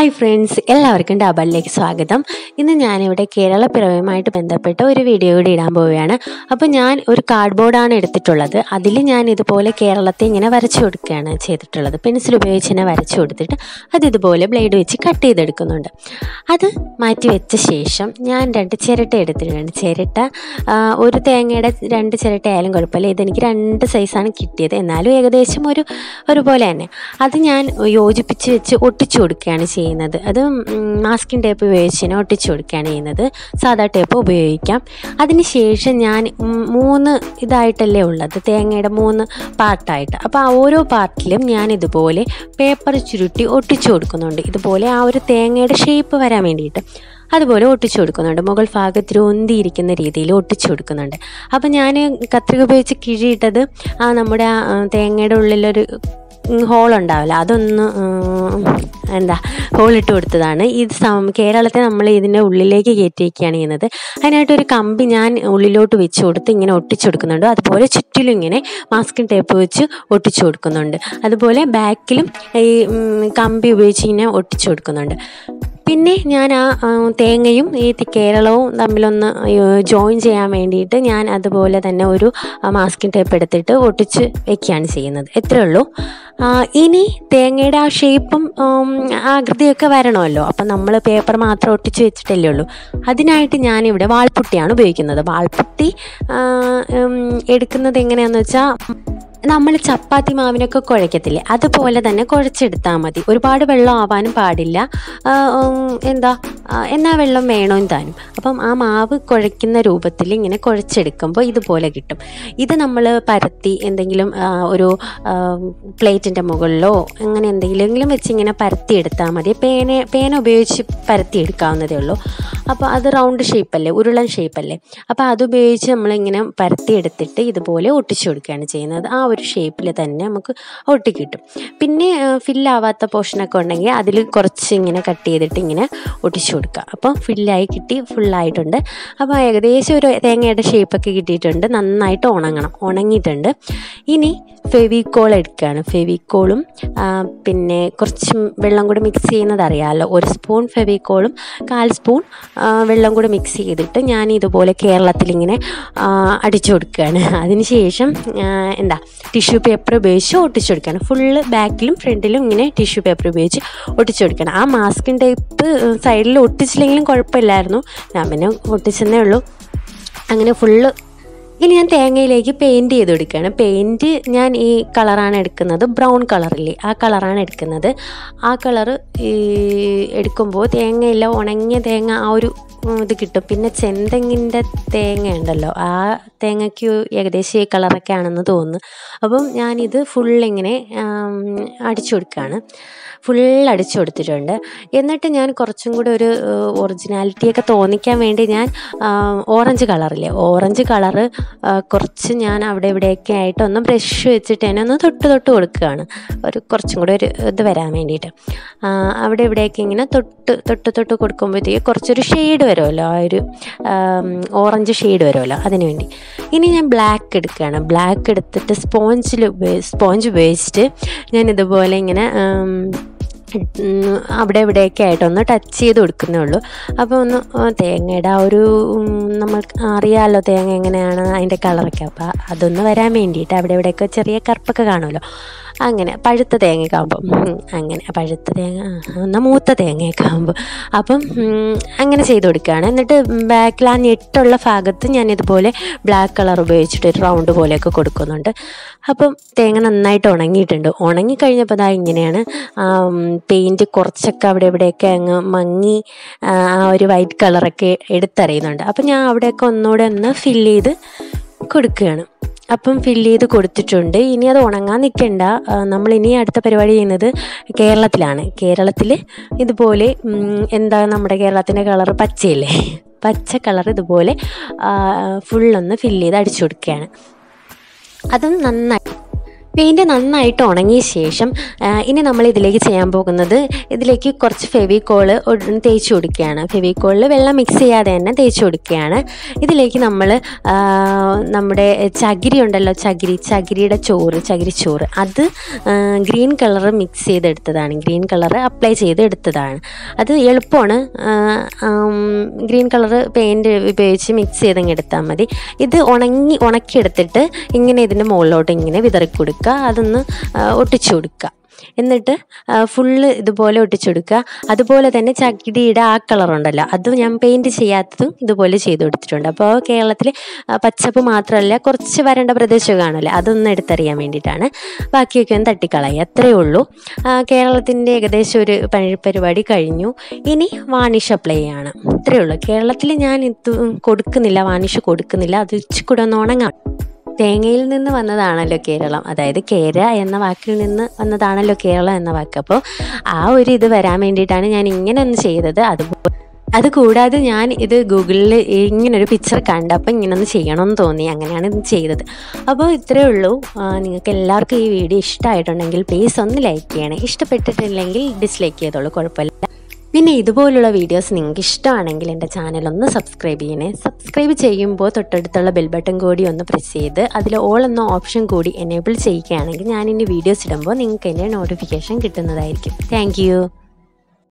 Hi friends, എല്ലാവർക്കും ഡബലിലേക്ക് സ്വാഗതം. ഇന്ന് ഞാനിവിടെ കേരളപ്പിറവിയുമായിട്ട് ബന്ധപ്പെട്ട ഒരു വീഡിയോ കൂടി ഇടാൻ പോവുകയാണ്. അപ്പോൾ ഞാൻ ഒരു കാർഡ്ബോർഡാണ് എടുത്തിട്ടുള്ളത്. അതിൽ ഞാൻ ഇതുപോലെ കേരളത്തെ ഇങ്ങനെ വരച്ചു കൊടുക്കുകയാണ് ചെയ്തിട്ടുള്ളത്. പെൻസിൽ ഉപയോഗിച്ച് തന്നെ വരച്ചു കൊടുത്തിട്ട് അത് ഇതുപോലെ ബ്ലേഡ് വെച്ച് കട്ട് ചെയ്തെടുക്കുന്നുണ്ട്. അത് മാറ്റി വെച്ച ശേഷം ഞാൻ 2 ചിരട്ട എടുത്തിട്ടുണ്ട്. ചിരട്ട ഒരു തേങ്ങയുടെ 2 ചിരട്ട ആയാലും കുഴപ്പമില്ല. ഇതെനിക്ക് 2 സൈസാണ് കിട്ടിയത്. എന്നാലും ഏകദേശം ഒരുപോലെ തന്നെ അത് ഞാൻ യോജിപ്പിച്ച് വെച്ച് ഒട്ടിച്ചു കൊടുക്കുകയാണ് ചെയ്യുന്നത്. അത് മാസ്കിംഗ് ടേപ്പ് ഉപയോഗിച്ച് തന്നെ ഒട്ടിച്ചു കൊടുക്കുകയാണ് ചെയ്യുന്നത്. സാധാ ടേപ്പ് ഉപയോഗിക്കാം. അതിനുശേഷം ഞാൻ 3 ഇതായിട്ടല്ലേ ഉള്ളത്, തേങ്ങയുടെ 3 പാർട്ടായിട്ട്. അപ്പോൾ ആ ഓരോ പാർട്ടിലും ഞാൻ ഇതുപോലെ പേപ്പർ ചുരുട്ടി ഒട്ടിച്ചു കൊടുക്കുന്നുണ്ട്. ഇതുപോലെ ആ ഒരു തേങ്ങയുടെ ഷേപ്പ് വരാൻ വേണ്ടിയിട്ട് അതുപോലെ ഒട്ടിച്ചു കൊടുക്കുന്നുണ്ട്. മുകൾ ഭാഗത്തിൽ ഒന്തിയിരിക്കുന്ന രീതിയിൽ ഒട്ടിച്ചു കൊടുക്കുന്നുണ്ട്. അപ്പം ഞാൻ കത്രിക ഉപയോഗിച്ച് കിഴിയിട്ടത് നമ്മുടെ തേങ്ങയുടെ ഉള്ളിലൊരു ഹോളുണ്ടാവില്ല, അതൊന്ന് ഹോളിട്ട് കൊടുത്തതാണ്. ഇത് കേരളത്തെ നമ്മൾ ഇതിൻ്റെ ഉള്ളിലേക്ക് കയറ്റി വയ്ക്കുകയാണ് ചെയ്യുന്നത്. അതിനായിട്ടൊരു കമ്പി ഞാൻ ഉള്ളിലോട്ട് വെച്ച് കൊടുത്ത് ഇങ്ങനെ ഒട്ടിച്ചു കൊടുക്കുന്നുണ്ട്. അതുപോലെ ചുറ്റിലും ഇങ്ങനെ മാസ്കിംഗ് ടേപ്പ് വെച്ച് ഒട്ടിച്ചു കൊടുക്കുന്നുണ്ട്. അതുപോലെ ബാക്കിലും ഈ കമ്പി ഉപയോഗിച്ച് ഇങ്ങനെ ഒട്ടിച്ചു കൊടുക്കുന്നുണ്ട്. പിന്നെ ഞാൻ ആ തേങ്ങയും ഈ കേരളവും തമ്മിലൊന്ന് ജോയിൻ ചെയ്യാൻ വേണ്ടിയിട്ട് ഞാൻ അതുപോലെ തന്നെ ഒരു മാസ്കിംഗ് ടേപ്പ് എടുത്തിട്ട് ഒട്ടിച്ച് വയ്ക്കുകയാണ് ചെയ്യുന്നത്. എത്രയേ ഉള്ളൂ. ഇനി തേങ്ങയുടെ ആ ഷേപ്പും ആകൃതിയൊക്കെ വരണമല്ലോ. അപ്പം നമ്മൾ പേപ്പർ മാത്രം ഒട്ടിച്ച് വെച്ചിട്ടല്ലേ ഉള്ളൂ. അതിനായിട്ട് ഞാനിവിടെ വാൾപുട്ടിയാണ് ഉപയോഗിക്കുന്നത്. വാൾപുട്ടി എടുക്കുന്നത് എങ്ങനെയാണെന്ന് വെച്ചാൽ, നമ്മൾ ചപ്പാത്തി മാവിനൊക്കെ കുഴയ്ക്കത്തില്ലേ, അതുപോലെ തന്നെ കുഴച്ചെടുത്താൽ മതി. ഒരുപാട് വെള്ളം ആവാനും പാടില്ല. എന്നാൽ വെള്ളം വേണോ താനും. അപ്പം ആ മാവ് കുഴയ്ക്കുന്ന രൂപത്തിൽ ഇങ്ങനെ കുഴച്ചെടുക്കുമ്പോൾ ഇതുപോലെ കിട്ടും. ഇത് നമ്മൾ പരത്തി എന്തെങ്കിലും ഒരു പ്ലേറ്റിൻ്റെ മുകളിലോ അങ്ങനെ എന്തെങ്കിലും വെച്ച് ഇങ്ങനെ പരത്തിയെടുത്താൽ മതി. പേന ഉപയോഗിച്ച് പരത്തിയെടുക്കാവുന്നതേ ഉള്ളൂ. അപ്പോൾ അത് റൗണ്ട് ഷേപ്പല്ലേ, ഉരുളൻ ഷേപ്പല്ലേ. അപ്പോൾ അതുപയോഗിച്ച് നമ്മളിങ്ങനെ പരത്തിയെടുത്തിട്ട് ഇതുപോലെ ഒട്ടിച്ചു കൊടുക്കുകയാണ് ചെയ്യുന്നത്. ആ ഒരു ഷേപ്പിൽ തന്നെ നമുക്ക് ഒട്ടിക്കിട്ടും. പിന്നെ ഫില്ലാവാത്ത പോർഷനൊക്കെ ഉണ്ടെങ്കിൽ അതിൽ കുറച്ച് ഇങ്ങനെ കട്ട് ചെയ്തിട്ട് ഇങ്ങനെ ഒട്ടിച്ചു കൊടുക്കുക. അപ്പോൾ ഫില്ലായി കിട്ടി, ഫുള്ളായിട്ടുണ്ട്. അപ്പോൾ ഏകദേശം ഒരു തേങ്ങയുടെ ഷേപ്പൊക്കെ കിട്ടിയിട്ടുണ്ട്. നന്നായിട്ട് ഉണങ്ങിയിട്ടുണ്ട്. ഇനി ഫെവിക്കോൾ എടുക്കുകയാണ്. ഫെവിക്കോളും പിന്നെ കുറച്ച് വെള്ളം കൂടെ മിക്സ് ചെയ്യുന്നത് അറിയാമല്ലോ. 1 സ്പൂൺ ഫെവിക്കോളും 1/4 സ്പൂൺ വെള്ളം കൂടെ മിക്സ് ചെയ്തിട്ട് ഞാൻ ഇതുപോലെ കേരളത്തിലിങ്ങനെ അടിച്ചു കൊടുക്കുകയാണ്. അതിനുശേഷം ടിഷ്യൂ പേപ്പർ ഉപയോഗിച്ച് ഒട്ടിച്ചു കൊടുക്കുകയാണ്. ഫുള്ള് ബാക്കിലും ഫ്രണ്ടിലും ഇങ്ങനെ ടിഷ്യൂ പേപ്പർ ഉപയോഗിച്ച് ഒട്ടിച്ചു കൊടുക്കണം. ആ മാസ്കിംഗ് ടേപ്പ് സൈഡിൽ ഒട്ടിച്ചില്ലെങ്കിലും കുഴപ്പമില്ലായിരുന്നു, ഞാൻ പിന്നെ ഒട്ടിച്ചെന്നേ ഉള്ളൂ. അങ്ങനെ ഫുള്ള്. ഇനി ഞാൻ തേങ്ങയിലേക്ക് പെയിൻറ്റ് ചെയ്ത് കൊടുക്കുകയാണ്. പെയിൻറ്റ് ഞാൻ ഈ കളറാണ് എടുക്കുന്നത്, ബ്രൗൺ കളറില്ലേ, ആ കളറാണ് എടുക്കുന്നത്. ആ കളറ് എടുക്കുമ്പോൾ തേങ്ങയില്ല, ഉണങ്ങിയ തേങ്ങ ആ ഒരു ഇത് കിട്ടും. പിന്നെ ചെന്തെങ്ങിൻ്റെ തേങ്ങ ഉണ്ടല്ലോ, ആ തേങ്ങയ്ക്ക് ഏകദേശം ഈ കളറൊക്കെ ആണെന്ന് തോന്നുന്നു. അപ്പം ഞാനിത് ഫുള്ളിങ്ങനെ അടിച്ചു കൊടുക്കുകയാണ്. ഫുൾ അടിച്ചു കൊടുത്തിട്ടുണ്ട്. എന്നിട്ട് ഞാൻ കുറച്ചും കൂടെ ഒരു ഒറിജിനാലിറ്റിയൊക്കെ തോന്നിക്കാൻ വേണ്ടി ഞാൻ ഓറഞ്ച് കളറില്ലേ, ഓറഞ്ച് കളറ് കുറച്ച് ഞാൻ അവിടെ ഇവിടെയൊക്കെ ആയിട്ട് ഒന്ന് ബ്രഷ് വെച്ചിട്ട് തന്നെ ഒന്ന് തൊട്ട് കൊടുക്കുകയാണ്. കുറച്ചും കൂടെ ഒരു ഇത് വരാൻ വേണ്ടിയിട്ട്. അവിടെ ഇവിടെയൊക്കെ ഇങ്ങനെ തൊട്ട് കൊടുക്കുമ്പോഴത്തേക്ക് കുറച്ചൊരു ഷെയ്ഡ് വരുമല്ലോ, ആ ഒരു ഓറഞ്ച് ഷെയ്ഡ് വരുമല്ലോ, അതിന് വേണ്ടി. ഇനി ഞാൻ ബ്ലാക്ക് എടുക്കുകയാണ്. ബ്ലാക്ക് എടുത്തിട്ട് സ്പോഞ്ച് ഉപയോഗിച്ചിട്ട് ഞാൻ ഇതുപോലെ ഇങ്ങനെ അവിടെ ഇവിടെയൊക്കെ ആയിട്ടൊന്ന് ടച്ച് ചെയ്ത് കൊടുക്കുന്നേ ഉള്ളൂ. അപ്പോൾ ഒന്ന് തേങ്ങയുടെ ആ ഒരു നമ്മൾക്ക് അറിയാമല്ലോ തേങ്ങ എങ്ങനെയാണ് അതിൻ്റെ കളറൊക്കെ. അപ്പോൾ അതൊന്ന് വരാൻ വേണ്ടിയിട്ട് അവിടെ ഇവിടെയൊക്കെ ചെറിയ കറുപ്പൊക്കെ കാണുമല്ലോ. അങ്ങനെ പഴുത്ത തേങ്ങയൊക്കെ ആകുമ്പോൾ അങ്ങനെ പഴുത്ത തേങ്ങ എന്നാൽ മൂത്ത തേങ്ങയൊക്കെ ആകുമ്പോൾ അപ്പം അങ്ങനെ ചെയ്ത് കൊടുക്കുകയാണ്. എന്നിട്ട് ബാക്കിൽ ആ ഞെട്ടുള്ള ഭാഗത്ത് ഞാൻ ഇതുപോലെ ബ്ലാക്ക് കളർ ഉപയോഗിച്ചിട്ട് ഒരു റൗണ്ട് പോലെയൊക്കെ കൊടുക്കുന്നുണ്ട്. അപ്പം തേങ്ങ നന്നായിട്ട് ഉണങ്ങിയിട്ടുണ്ട്. ഉണങ്ങിക്കഴിഞ്ഞപ്പോൾ ഇങ്ങനെയാണ്. പെയിൻറ്റ് കുറച്ചൊക്കെ അവിടെ ഇവിടെയൊക്കെ അങ്ങ് മങ്ങി ആ ഒരു വൈറ്റ് കളറൊക്കെ എടുത്തറിയുന്നുണ്ട്. അപ്പം ഞാൻ അവിടെയൊക്കെ ഒന്നുകൂടെ ഒന്ന് ഫില്ല് ചെയ്ത് കൊടുക്കുകയാണ്. അപ്പം ഫില്ല് ചെയ്ത് കൊടുത്തിട്ടുണ്ട്. ഇനി അത് ഉണങ്ങാൻ നിൽക്കണ്ട. നമ്മളിനി അടുത്ത പരിപാടി ചെയ്യുന്നത് കേരളത്തിലാണ്. കേരളത്തിൽ ഇതുപോലെ നമ്മുടെ കേരളത്തിൻ്റെ കളറ് പച്ചയില്ലേ, പച്ച കളർ ഇതുപോലെ ഫുള്ളൊന്ന് ഫില്ല് ചെയ്ത് അടിച്ചു കൊടുക്കുകയാണ്. അതും നന്നായി പെയിൻറ്റ് നന്നായിട്ട് ഉണങ്ങിയ ശേഷം ഇനി നമ്മൾ ഇതിലേക്ക് ചെയ്യാൻ പോകുന്നത്, ഇതിലേക്ക് കുറച്ച് ഫെവിക്കോള് തേച്ച് കൊടുക്കുകയാണ്. ഫെവിക്കോളിൽ വെള്ളം മിക്സ് ചെയ്യാതെ തന്നെ തേച്ച് കൊടുക്കുകയാണ്. ഇതിലേക്ക് നമ്മൾ നമ്മുടെ ചകിരി ഉണ്ടല്ലോ, ചകിരിയുടെ ചകിരിച്ചോറ് അത് ഗ്രീൻ കളർ മിക്സ് ചെയ്തെടുത്തതാണ്, ഗ്രീൻ കളർ അപ്ലൈ ചെയ്തെടുത്തതാണ്. അത് എളുപ്പമാണ്. ഗ്രീൻ കളർ പെയിൻറ്റ് ഉപയോഗിച്ച് മിക്സ് ചെയ്തങ്ങ് എടുത്താൽ മതി. ഇത് ഉണക്കിയെടുത്തിട്ട് ഇങ്ങനെ ഇതിൻ്റെ മുകളിലോട്ട് ഇങ്ങനെ വിതറി കൊടുക്കുക. അതൊന്ന് ഒട്ടിച്ചു കൊടുക്കുക. എന്നിട്ട് ഫുള്ള് ഇതുപോലെ ഒട്ടിച്ചു കൊടുക്കുക. അതുപോലെ തന്നെ ചകിരിയുടെ ആ കളറുണ്ടല്ലോ, അത് ഞാൻ പെയിൻറ്റ് ചെയ്യാത്തതും ഇതുപോലെ ചെയ്ത് കൊടുത്തിട്ടുണ്ട്. അപ്പോൾ കേരളത്തിൽ പച്ചപ്പ് മാത്രമല്ല, കുറച്ച് വരണ്ട പ്രദേശം കാണില്ല, അതൊന്നും എടുത്തറിയാൻ വേണ്ടിയിട്ടാണ്. ബാക്കിയൊക്കെ ഒന്ന് തട്ടിക്കളയുക, അത്രയേ ഉള്ളൂ. കേരളത്തിൻ്റെ ഏകദേശം ഒരു പരിപാടി കഴിഞ്ഞു. ഇനി വാണിഷ് അപ്ലൈ ചെയ്യാണ്, ഇത്രയേ ഉള്ളൂ. കേരളത്തിൽ ഞാൻ ഇത് കൊടുക്കുന്നില്ല, വാണിഷ് കൊടുക്കുന്നില്ല. അത് ഇച്ചിക്കൂടെ ഒന്ന് ഉണങ്ങാം. തേങ്ങയിൽ നിന്ന് വന്നതാണല്ലോ കേരളം, അതായത് കേര എന്ന വാക്കിൽ നിന്ന് വന്നതാണല്ലോ കേരളം എന്ന വാക്ക്. അപ്പോൾ ആ ഒരു ഇത് വരാൻ വേണ്ടിയിട്ടാണ് ഞാൻ ഇങ്ങനെ ഒന്ന് ചെയ്തത്. അതുകൂടാതെ ഞാൻ ഇത് ഗൂഗിളിൽ ഇങ്ങനൊരു പിക്ചർ കണ്ടപ്പോൾ ഇങ്ങനൊന്ന് ചെയ്യണമെന്ന് തോന്നി, അങ്ങനെയാണ് ഇത് ചെയ്തത്. അപ്പോൾ ഇത്രയേ ഉള്ളൂ. നിങ്ങൾക്ക് എല്ലാവർക്കും ഈ വീഡിയോ ഇഷ്ടമായിട്ടുണ്ടെങ്കിൽ പ്ലീസ് ഒന്ന് ലൈക്ക് ചെയ്യണേ. ഇഷ്ടപ്പെട്ടിട്ടില്ലെങ്കിൽ ഡിസ്ലൈക്ക് ചെയ്തോളൂ, കുഴപ്പമില്ല. പിന്നെ ഇതുപോലുള്ള വീഡിയോസ് നിങ്ങൾക്ക് ഇഷ്ടമാണെങ്കിൽ എൻ്റെ ചാനലൊന്ന് സബ്സ്ക്രൈബ് ചെയ്യണേ. സബ്സ്ക്രൈബ് ചെയ്യുമ്പോൾ തൊട്ടടുത്തുള്ള ബെൽ ബട്ടൺ കൂടി ഒന്ന് പ്രസ് ചെയ്ത് അതിൽ ഓൾ എന്ന ഓപ്ഷൻ കൂടി എനേബിൾ ചെയ്യുകയാണെങ്കിൽ ഞാനിനി വീഡിയോസ് ഇടുമ്പോൾ നിങ്ങൾക്ക് എൻ്റെ നോട്ടിഫിക്കേഷൻ കിട്ടുന്നതായിരിക്കും. താങ്ക്